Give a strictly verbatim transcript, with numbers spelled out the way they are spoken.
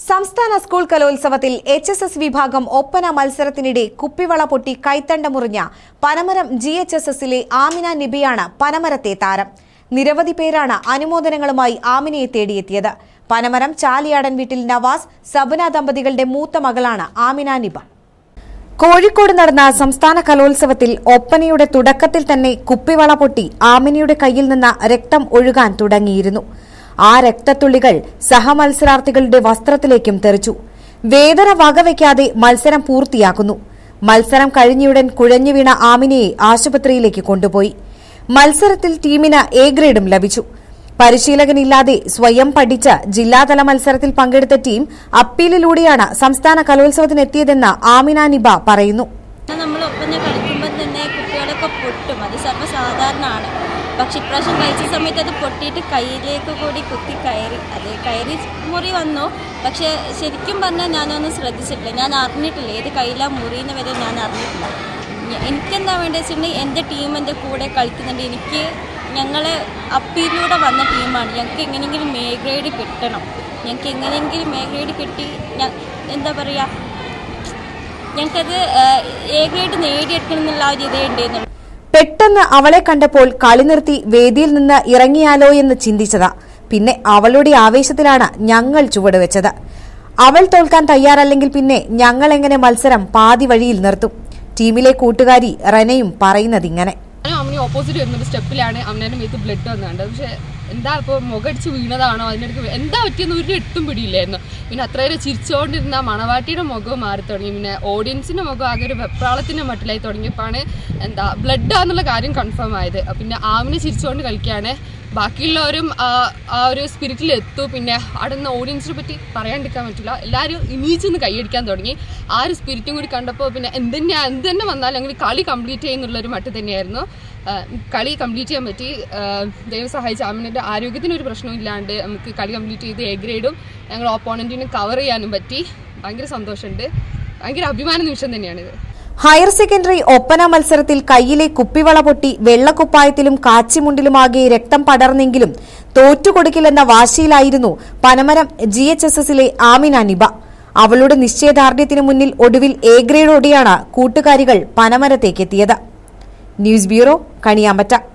സംസ്ഥാന സ്കൂൾ കലോത്സവത്തിൽ H S S വിഭാഗം ഒപ്പന മത്സരത്തിനിടെ കുപ്പിവള പൊട്ടി കൈത്തണ്ട മുറിഞ്ഞ പനമരം ജി എച്ച് എസ് എസിലെ ആമിന നിബിയാണ് പനമരത്തെ താരം. നിരവധി പേരാണ് അനുമോദനങ്ങളുമായി ആമിനയെ തേടിയെത്തിയത്. പനമരം ചാലിയാടൻ വീട്ടിൽ നവാസ് സബന ദമ്പതികളുടെ മൂത്ത മകളാണ് ആമിന നിബ. കോഴിക്കോട് നടന്ന സംസ്ഥാന കലോത്സവത്തിൽ ഒപ്പനയുടെ തുടക്കത്തിൽ തന്നെ കുപ്പിവള പൊട്ടി ആമിനയുടെ കയ്യിൽ നിന്ന് രക്തം ഒഴുകാൻ തുടങ്ങിയിരുന്നു. ആ രക്തത്തുള്ളികൾ സഹമത്സരാർത്ഥികളുടെ വസ്ത്രത്തിലേക്കും തെറിച്ചു. വേദന വകവയ്ക്കാതെ മത്സരം പൂർത്തിയാക്കുന്നു. മത്സരം കഴിഞ്ഞയുടൻ കുഴഞ്ഞു വീണ ആമിനയെ ആശുപത്രിയിലേക്ക് കൊണ്ടുപോയി. മത്സരത്തിൽ ടീമിന് എ ഗ്രേഡും ലഭിച്ചു. പരിശീലകനില്ലാതെ സ്വയം പഠിച്ച് ജില്ലാതല മത്സരത്തിൽ പങ്കെടുത്ത ടീം അപ്പീലിലൂടെയാണ് സംസ്ഥാന കലോത്സവത്തിനെത്തിയതെന്ന് ആമിന നിബ പറയുന്നു. നമ്മൾ ഒപ്പന കളിക്കുമ്പോൾ തന്നെ കുട്ടികളൊക്കെ പൊട്ടും, അത് സർവ്വസാധാരണമാണ്. പക്ഷെ ഇപ്രാവശ്യം കഴിച്ച സമയത്ത് അത് പൊട്ടിയിട്ട് കയ്യിലേക്ക് കൂടി കുത്തി കയറി, അത് കയറി മുറി വന്നു. പക്ഷെ ശരിക്കും പറഞ്ഞാൽ ഞാനൊന്നും ശ്രദ്ധിച്ചിട്ടില്ല, ഞാൻ അറിഞ്ഞിട്ടില്ല ഏത് കയ്യിലാ മുറിയെന്ന് വരെ ഞാൻ അറിഞ്ഞിട്ടില്ല. എനിക്കെന്താ വേണ്ടത് വെച്ചിട്ടുണ്ടെങ്കിൽ എൻ്റെ ടീം എൻ്റെ കൂടെ കളിക്കുന്നുണ്ട്. എനിക്ക് ഞങ്ങളെ അപ്പീലിലൂടെ വന്ന ടീമാണ്. ഞങ്ങൾക്ക് എങ്ങനെയെങ്കിലും എ ഗ്രേഡ് കിട്ടണം. ഞങ്ങൾക്ക് എങ്ങനെയെങ്കിലും എ ഗ്രേഡ് കിട്ടി എന്താ പറയുക, ഞങ്ങൾക്കത് എ ഗ്രേഡ് നേടിയെടുക്കണം എന്നുള്ള ഒരു ഇതേ ഉണ്ടായിരുന്നു. പെട്ടെന്ന് അവളെ കണ്ടപ്പോൾ കളി നിർത്തി വേദിയിൽ നിന്ന് ഇറങ്ങിയാലോ എന്ന് ചിന്തിച്ചതാ. പിന്നെ അവളുടെ ആവേശത്തിലാണ് ഞങ്ങൾ ചുവടുവെച്ചത്. അവൾ തോൽക്കാൻ തയ്യാറല്ലെങ്കിൽ പിന്നെ ഞങ്ങൾ എങ്ങനെ മത്സരം പാതി വഴിയിൽ നിർത്തും. ടീമിലെ കൂട്ടുകാരി റനയും പറയുന്നതിങ്ങനെ. അവന് ഓപ്പോസിറ്റ് വരുന്നൊരു സ്റ്റെപ്പിലാണ് അവനെ മേത്ത് ബ്ലഡ് വന്നുണ്ട്. പക്ഷെ എന്താ ഇപ്പോൾ മുഖടിച്ച് വീണതാണോ അതിനിടയ്ക്ക് എന്താ പറ്റിയെന്ന് ഒരു എട്ടും പിടിയില്ലായിരുന്നു. പിന്നെ അത്രയേറെ ചിരിച്ചുകൊണ്ടിരുന്ന മണവാട്ടിയുടെ മുഖം മാറി തുടങ്ങി. പിന്നെ ഓഡിയൻസിൻ്റെ മുഖം ആകെ ഒരു വെപ്രാളത്തിൻ്റെ മട്ടിലായി തുടങ്ങിയപ്പോഴാണ് എന്താ ബ്ലഡാന്നുള്ള കാര്യം കൺഫേം ആയത്. പിന്നെ ആമിനെ ചിരിച്ചുകൊണ്ട് കളിക്കുകയാണ്. ബാക്കിയുള്ളവരും ആ ഒരു സ്പിരിറ്റിൽ എത്തും. പിന്നെ അവിടെ നിന്ന് ഓഡിയൻസിനെ പറ്റി പറയാണ്ടിരിക്കാൻ പറ്റില്ല, എല്ലാവരും ഇമീജിൽ കൈയടിക്കാൻ തുടങ്ങി. ആ ഒരു സ്പിരിറ്റും കൂടി കണ്ടപ്പോൾ പിന്നെ എന്തെന്നെ എന്ത് തന്നെ വന്നാലും അങ്ങനെ കളി കംപ്ലീറ്റ് ചെയ്യുന്നുള്ളൊരു മട്ട് തന്നെയായിരുന്നു. കളി കംപ്ലീറ്റ് ചെയ്യാൻ പറ്റി. ദൈവം സഹായിച്ച ആമിനയുടെ ആരോഗ്യത്തിനൊരു പ്രശ്നവും ഇല്ലാണ്ട് നമുക്ക് കളി കംപ്ലീറ്റ് ചെയ്ത് എ ഗ്രേഡും ഞങ്ങൾ ഓപ്പോണൻറ്റിനും കവർ ചെയ്യാനും പറ്റി. ഭയങ്കര സന്തോഷമുണ്ട്, ഭയങ്കര അഭിമാന നിമിഷം തന്നെയാണിത്. ഹയർ സെക്കൻഡറി ഒപ്പന മത്സരത്തിൽ കയ്യിലെ കുപ്പിവള പൊട്ടി വെള്ളക്കുപ്പായത്തിലും കാച്ചിമുണ്ടിലുമാകെ രക്തം പടർന്നെങ്കിലും തോറ്റുകൊടുക്കില്ലെന്ന വാശിയിലായിരുന്നു പനമരം ജി എച്ച് എസ് എസിലെ ആമിന നിബ. അവളുടെ നിശ്ചയദാർഢ്യത്തിനു മുന്നിൽ ഒടുവിൽ എ ഗ്രേഡോടെയാണ് കൂട്ടുകാരികൾ പനമരത്തേക്കെത്തിയത്. News bureau, Kaniyambetta.